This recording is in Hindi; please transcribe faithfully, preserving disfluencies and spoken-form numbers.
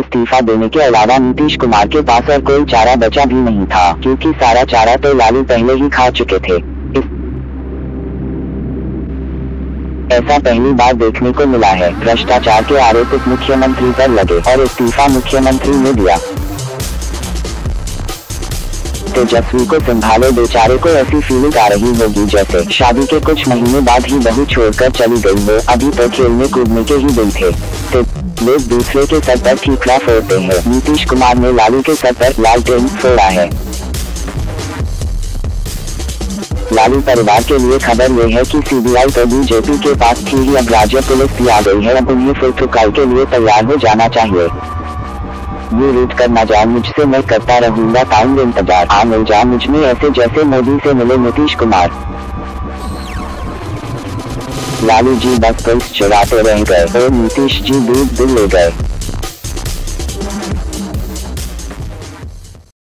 इस्तीफा देने के अलावा नीतीश कुमार के पास और कोई चारा बचा भी नहीं था, क्योंकि सारा चारा तो लालू पहले ही खा चुके थे। ऐसा पहली बार देखने को मिला है। भ्रष्टाचार के आरोप मुख्यमंत्री पर लगे और इस्तीफा मुख्यमंत्री ने दिया। तेजस्वी को संभालो, बेचारे को ऐसी फीलिंग आ रही होगी जैसे शादी के कुछ महीने बाद ही बहू छोड़कर चली गई हो, अभी तो खेलने कूदने के ही दिन थे। लोग दूसरे के सर पर ठीकरा फोड़ते हैं। नीतीश कुमार ने लालू के सर पर लालटेन फोड़ा है। लालू परिवार के लिए खबर ये है कि सीबीआई तो बीजेपी के पास थी ही, अब राज्य पुलिस भी आ गई है। अब उन्हें फिर ठुकाई के लिए तैयार हो जाना चाहिए। ये रूट कर ना जाए मुझसे, मैं करता रहूंगा टाइम इंतजार। आ मिल जा मुझ में ऐसे जैसे मोदी से मिले नीतीश कुमार। लालू जी बस पुलिस चढ़ाते रह गए और नीतीश जी दूध दिल ले गए।